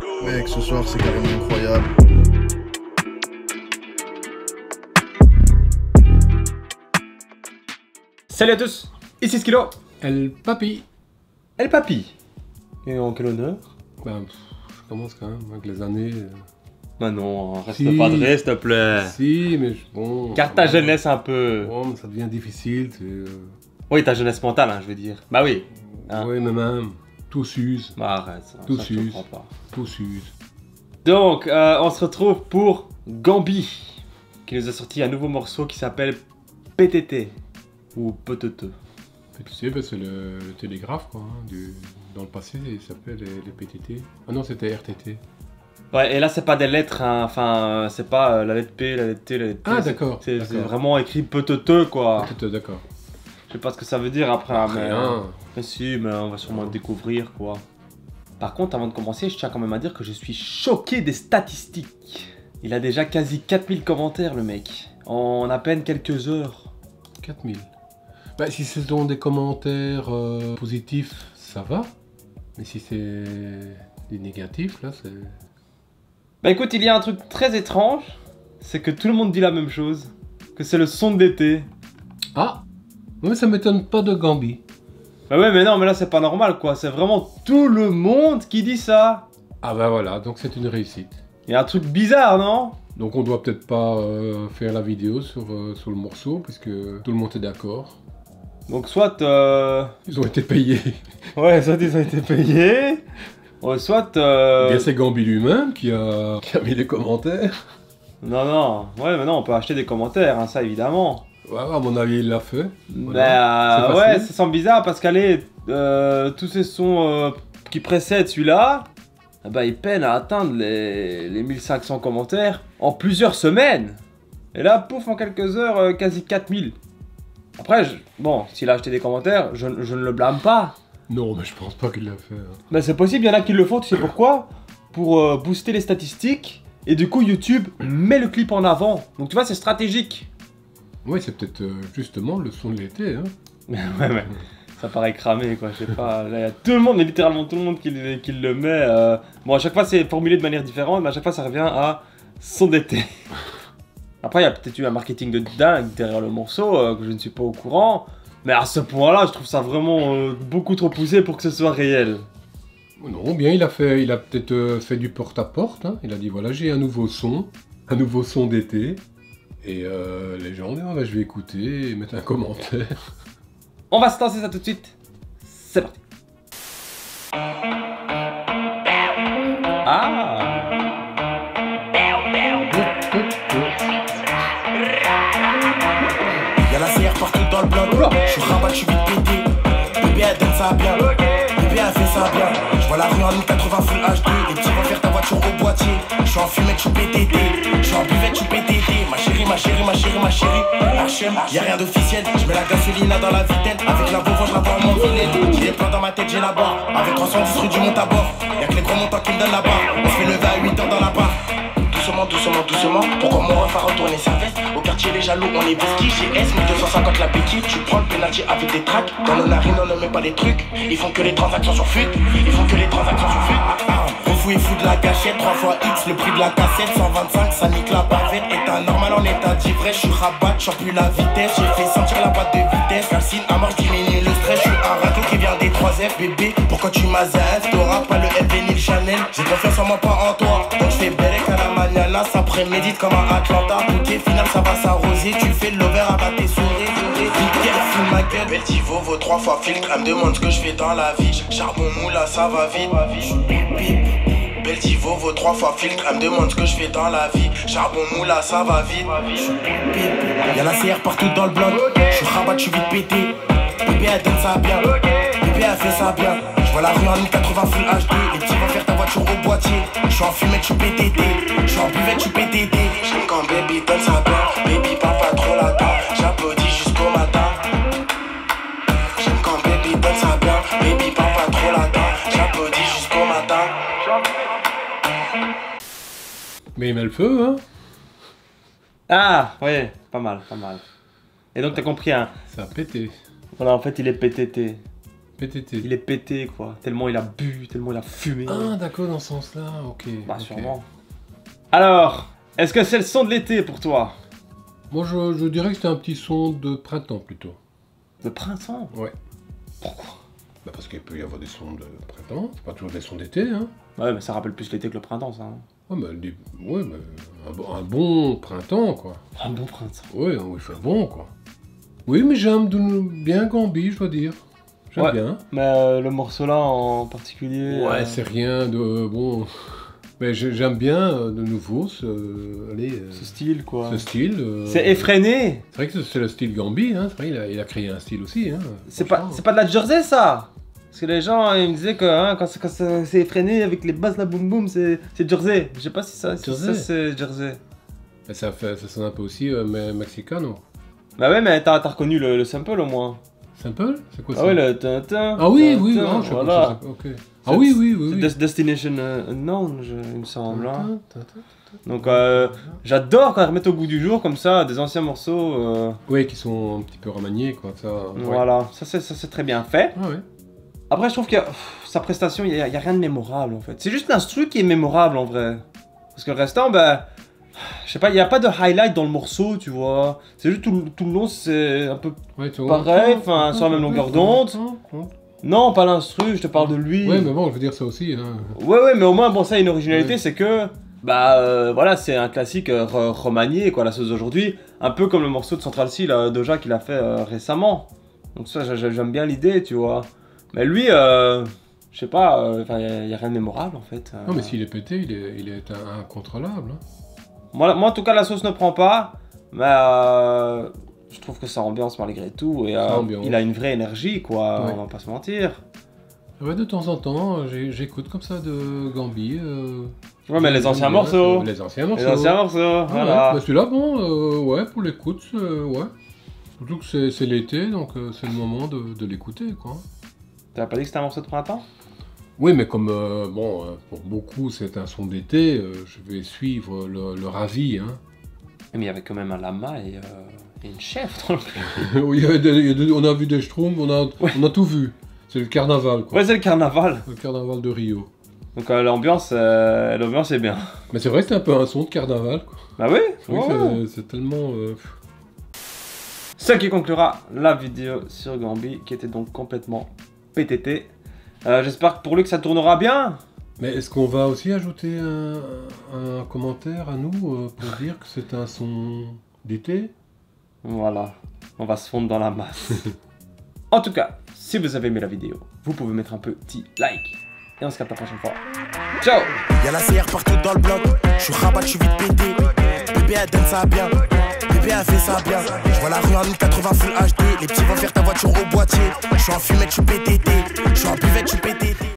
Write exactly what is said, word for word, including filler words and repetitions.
Mec, ce soir c'est carrément incroyable. Salut à tous, ici Skilo. El Papi. El Papi. Et en quel honneur? Ben, pff, je commence quand même avec les années. euh. Bah non, reste Si. pas de s'il te plaît. Si, mais je- bon. Garde ta jeunesse un peu. Bon, mais ça devient difficile. c'est, euh, Oui, ta jeunesse mentale, hein, je veux dire. Bah oui. Hein. Oui, mais même, tout s'use. Bah arrête, ça, Tout ça, je te s'use. crois pas. Tout s'use. Donc, euh, on se retrouve pour Gambi, qui nous a sorti un nouveau morceau qui s'appelle P T T. Ou P T T. Tu sais, ben, c'est le, le télégraphe, quoi. Hein, du, dans le passé, il s'appelait les, les P T T. Ah non, c'était R T T. Ouais, et là, c'est pas des lettres, hein. Enfin, euh, c'est pas euh, la lettre P, la lettre T, la lettre T. Ah, c'est- d'accord, C'est d'accord. c'est vraiment écrit P T T, quoi. Tout, d'accord. Je sais pas ce que ça veut dire après, hein, mais... Rien. Mais si, mais on va sûrement le découvrir, quoi. Par contre, avant de commencer, je tiens quand même à dire que je suis choqué des statistiques. Il a déjà quasi quatre mille commentaires, le mec. En à peine quelques heures. quatre mille. Bah, si ce sont des commentaires euh, positifs, ça va. Mais si c'est des négatifs, là, c'est... Bah écoute, il y a un truc très étrange. C'est que tout le monde dit la même chose. Que c'est le son d'été. Ah! Mais ça m'étonne pas de Gambi. Bah ouais, mais non, mais là, c'est pas normal, quoi. C'est vraiment tout le monde qui dit ça. Ah bah voilà, donc c'est une réussite. Il y a un truc bizarre, non? Donc on doit peut-être pas euh, faire la vidéo sur, euh, sur le morceau, puisque tout le monde est d'accord. Donc soit... Euh... Ils ont été payés. Ouais, soit ils ont été payés. Ouais, soit... Euh... Eh bien c'est Gambi lui-même qui a, qui a mis les commentaires. Non, non, ouais, mais non, on peut acheter des commentaires, hein, ça évidemment. Ouais, à mon avis il l'a fait. Bah, C'est ouais, facile. ça sent bizarre parce qu'allez, euh, tous ces sons euh, qui précèdent celui-là, eh bah, ils peinent à atteindre les, les mille cinq cents commentaires en plusieurs semaines. Et là, pouf, en quelques heures, euh, quasi quatre mille. Après, je- bon, s'il a acheté des commentaires, je, je ne le blâme pas. Non, mais je pense pas qu'il l'a fait. hein. Mais c'est possible, il y en a qui le font, tu sais pourquoi? Pour euh, booster les statistiques. Et du coup, YouTube met le clip en avant. Donc tu vois, c'est stratégique. Ouais, c'est peut-être euh, justement le son de l'été. Hein. Ouais, ouais. Ça paraît cramé, quoi, je sais pas. Là, il y a tout le monde, mais littéralement tout le monde qui, le- qui le met. euh. Bon, à chaque fois, c'est formulé de manière différente, mais à chaque fois, ça revient à son d'été. Après, il y a peut-être eu un marketing de dingue derrière le morceau, euh, que je ne suis pas au courant. Mais à ce point-là, je trouve ça vraiment euh, beaucoup trop poussé pour que ce soit réel. Non, bien il a fait, il a peut-être euh, fait du porte-à-porte. Hein. Il a dit voilà, j'ai un nouveau son, un nouveau son d'été. Et euh, les gens disent ah, bah, je vais écouter et mettre un commentaire. On va se lancer ça tout de suite. C'est parti. Ah! Y'a la C R partout dans le bloc. Je suis rabat, je suis vite pété. Bébé elle donne ça bien. Bébé elle fait ça bien. Je vois la rue en mille quatre-vingts full H D. Les petits vont faire ta voiture au boîtier. Je suis en fumette, je suis P T T. Je suis en buvette, je suis P T T. Ma chérie, ma chérie, ma chérie, ma chérie. H M, y'a rien d'officiel. Je mets la gasoline dans la vitelle. Avec la Volvo, je la vois en mon vilaine. J'ai des plans dans ma tête, j'ai la barre. Avec trois cent dix rue du monte à bord. Y'a que les gros montants qui me donnent la barre. On se fait lever à huit heures dans la barre. Doucement, doucement, doucement. Pourquoi mon ref a retourné sa veste? Au quartier, les jaloux, on est vesquis. G S, mille deux cent cinquante la béquille. Tu prends le penalty avec des tracks. Dans nos narines, on ne met pas des trucs. Ils font que les transactions sur fut. Ils font que les transactions sur fut. Refou et fou de la gâchette. trois fois X, le prix de la cassette. cent vingt-cinq, ça nique la bavette. État normal en état d'ivresse. Je suis rabat, j'en plus la vitesse. J'ai fait sentir la boîte de vitesse. Calcine à marche, diminue le stress. Je suis un raton qui vient des trois F. Bébé, pourquoi tu m'as zaf? T'auras pas le F V ni le Chanel. J'ai confiance en moi, pas en toi. Donc je fais belle à la manana. Ça prémédite comme un Atlanta. Bouquet final, ça va s'arroser. Tu fais de l'over à battre tes souris. Big fume ma gueule. Beltivo vaut trois fois filtre. Elle me demande ce que je fais dans la vie. Charbon moula, ça va vite. Beltivo vaut trois fois filtre. Elle me demande ce que je fais dans la vie. Charbon moula, ça va vite. Y'a la C R partout dans le bloc. Je suis rabat, je suis vite pété. Bébé elle donne ça bien. Bébé elle fait ça bien. Je vois la rue en mille quatre-vingts full H D. Les petits vont faire ta voiture au boîtier. Je suis en fumette, je suis P T T. Je suis en buvette, je suis P T T. J'aime quand baby donne ça bien. Baby parle pas trop la temps. J'applaudis jusqu'au matin. J'aime quand baby donne ça bien. Baby parle pas trop la temps. J'applaudis jusqu'au matin. Mais il met le feu, hein. Ah, ouais, pas mal, pas mal. Et donc t'as compris, hein. Ça a pété. Voilà, en fait, il est P T T. P T T. Il est pété, quoi. Tellement il a bu, tellement il a fumé. Ah, d'accord, dans ce sens-là, ok. Bah, ok. sûrement. Alors, est-ce que c'est le son de l'été pour toi? Moi, je, je dirais que c'était un petit son de printemps, plutôt. De printemps? Ouais. Pourquoi? Bah, parce qu'il peut y avoir des sons de printemps, c'est pas toujours des sons d'été, hein. Ouais, mais ça rappelle plus l'été que le printemps, ça. hein. Ouais, mais, des- ouais, mais un, bon, un bon printemps, quoi. Un bon printemps. Ouais, oui, il fait bon, quoi. Oui, mais j'aime de- bien Gambi, je dois dire. J'aime Ouais. bien. Mais euh, le morceau là en particulier. Ouais, euh, c'est rien de... Bon... Mais j'ai- j'aime bien, euh, de nouveau, ce... Allez, euh, ce style, quoi. ce style. euh, C'est effréné. C'est vrai que c'est le style Gambi, hein. C'est vrai, il a, il a créé un style aussi, hein. C'est pas, Franchement. c'est pas de la Jersey, ça. Parce que les gens, ils me disaient que hein, quand, c'est- quand c'est c'est effréné avec les basses, la boum boum, c'est c'est Jersey. Je sais pas si ça, si Jersey. ça c'est Jersey. Mais ça, fait, ça sonne un peu aussi euh, me- mexicano. Bah ouais, mais t'as t'as reconnu le, le sample au moins. Simple? C'est quoi ça? Ah ouais, le tintin. Ah oui, oui, tintin, ah, je sais pas, voilà. je sais pas, ok. Ah oui, oui, oui. oui. C'est Des- Destination euh, Unknown, je- il me semble. hein. Tintin, tintin, Donc euh, j'adore quand ils remettent au goût du jour comme ça des anciens morceaux. euh, Oui, qui sont un petit peu remaniés, quoi. Ça, ouais. Voilà, ça c'est ça, c'est très bien fait. Ah ouais. Après, je trouve que pff, sa prestation, il n'y a, a rien de mémorable en fait. C'est juste l'instru qui est mémorable en vrai. Parce que le restant, ben. Je sais pas, il n'y a pas de highlight dans le morceau, tu vois. C'est juste tout, le- tout le long, c'est un peu. Ouais, tu Pareil, enfin, sur la même longueur d'onde. Non, pas l'instru, je te parle de lui. Ouais, mais bon, je veux dire ça aussi, hein. Ouais, ouais, mais au moins, bon, ça, une originalité, Ouais. c'est que. Bah, euh, voilà, c'est un classique euh, re- remanié, quoi, la sauce d'aujourd'hui. Un peu comme le morceau de Central C, là, Doja, qu'il a fait euh, récemment. Donc, ça, j'a- j'aime bien l'idée, tu vois. Mais lui, euh, je sais pas, euh, enfin, il n'y a, rien de mémorable, en fait. euh. Non, mais s'il est pété, il est, il est un- incontrôlable. Hein. Moi, moi, en tout cas, la sauce ne prend pas, mais euh, je trouve que ça ambiance malgré tout. Et euh, Ça ambiance. il a une vraie énergie, quoi, Ouais. on va pas se mentir. Ouais, de temps en temps, j'ai- j'écoute comme ça de Gambi. Euh, Ouais, mais les j'aime anciens bien, morceaux. euh, Les anciens morceaux. Les anciens morceaux, Ah voilà. ouais, bah celui-là, bon, euh, ouais, pour l'écoute, euh, ouais. Surtout que c'est c'est l'été, donc euh, c'est le moment de, de l'écouter, quoi. T'as pas dit que c'était un morceau de printemps? Oui, mais comme, euh, bon, euh, pour beaucoup, c'est un son d'été, euh, je vais suivre le, le ravi, hein. Mais il y avait quand même un lama et, euh, et une chèvre dans le clip. Il y a des- il y a des- on a vu des schtroumpfs, on a, Ouais. on a tout vu. C'est le carnaval, quoi. Ouais, c'est le carnaval. Le carnaval de Rio. Donc euh, l'ambiance, euh, l'ambiance est bien. Mais c'est vrai que c'est un peu un son de carnaval, quoi. Bah oui, Oui, ouais. c'est- c'est tellement... euh, Ce qui conclura la vidéo sur Gambi, qui était donc complètement P T T. Euh, J'espère que pour lui que ça tournera bien. Mais est-ce qu'on va aussi ajouter un, un commentaire à nous euh, pour dire que c'est un son d'été? Voilà, on va se fondre dans la masse. En tout cas, si vous avez aimé la vidéo, vous pouvez mettre un petit like. Et on se capte la prochaine fois. Ciao! Y'a la C R partout dans le bloc, je suis rabat, je suis vite pété. Bébé elle donne ça bien, bébé elle fait ça bien. Je vois la rue en mille quatre-vingts full H D, les petits vont faire ta voiture au boîtier. Je suis en fumette, je suis P T T, je suis en buvette, je suis P T T.